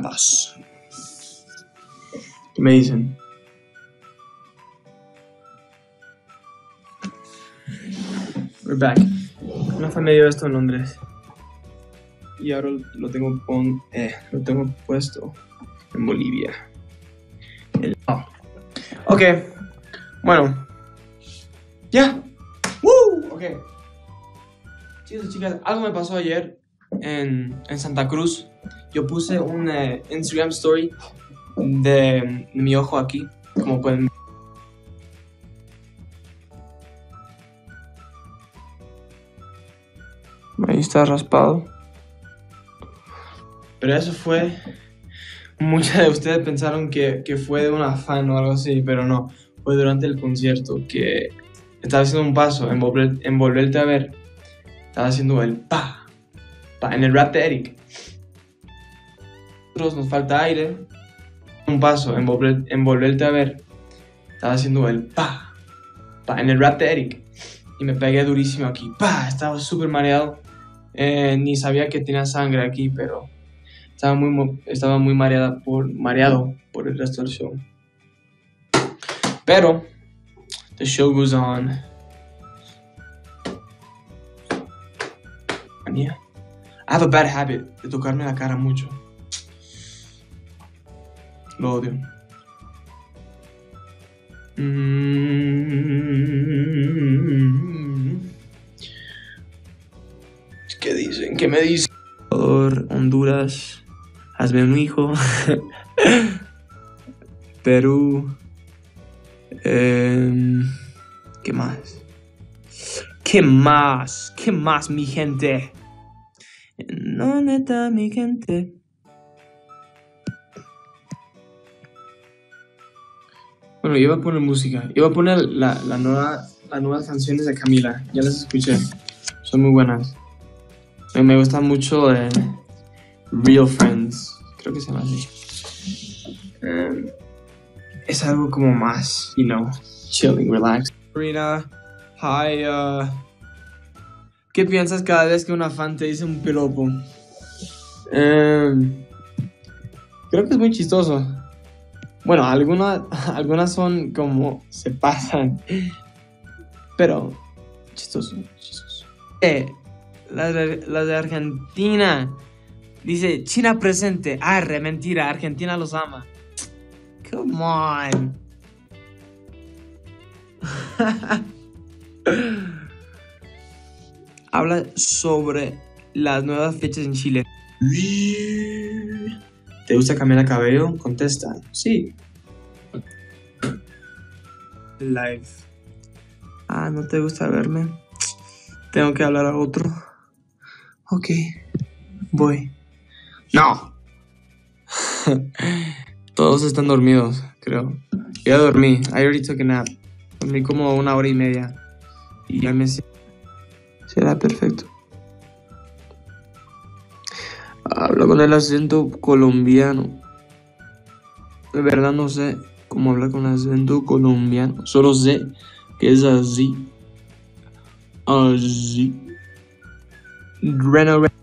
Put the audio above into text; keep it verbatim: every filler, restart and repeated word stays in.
llamadas. ¿Qué me dicen? We're back. Una familia dio esto en Londres. Y ahora lo tengo, pon, eh, lo tengo puesto en Bolivia. El, oh. Ok. Bueno. Ya. Yeah. Woo. Ok. Chicos y chicas, algo me pasó ayer en, en Santa Cruz. Yo puse un uh, Instagram story de, de mi ojo aquí. Como pueden ver. Ahí está raspado. Pero eso fue... Muchos de ustedes pensaron que, que fue de un afán o algo así, pero no. Fue durante el concierto que estaba haciendo un paso en, volver, en volverte a ver. Estaba haciendo el pa, pa en el rap de Eric. Nosotros nos falta aire. Un paso en, volver, en volverte a ver. Estaba haciendo el pa, pa en el rap de Eric. Y me pegué durísimo aquí. Pa, estaba súper mareado. Eh, ni sabía que tenía sangre aquí, pero estaba muy, estaba muy mareada por, mareado por el resto del show. Pero, the show goes on. Manía. I have a bad habit de tocarme la cara mucho. Lo odio. Mm-hmm. ¿Qué dicen? ¿Qué me dicen? Honduras, hazme un hijo. Perú. Eh, ¿Qué más? ¿Qué más? ¿Qué más, mi gente? ¿Dónde está mi gente? Bueno, yo iba a poner música. Iba a poner la, la nueva, las nuevas canciones de Camila. Ya las escuché. Son muy buenas. Me, me gusta mucho eh, Real Friends. Creo que se llama así. Um, es algo como más, you know, chilling, relax. Karina, hi, uh, ¿qué piensas cada vez que una fan te dice un piropo? Um, creo que es muy chistoso. Bueno, algunas, algunas son como se pasan, pero chistoso, chistoso. Eh, las de, las de Argentina. Dice, China presente. Arre, mentira, Argentina los ama. Come on. Habla sobre las nuevas fechas en Chile. ¿Te gusta cambiar el cabello? Contesta. Sí. Live. Ah, ¿no te gusta verme? Tengo que hablar a otro. Ok. Voy. No. Todos están dormidos, creo. Ya dormí. I already took a nap. Dormí como una hora y media. Y ya me siento. Será perfecto. Habla con el acento colombiano. De verdad no sé cómo hablar con el acento colombiano. Solo sé que es así. Así. Reno, Reno.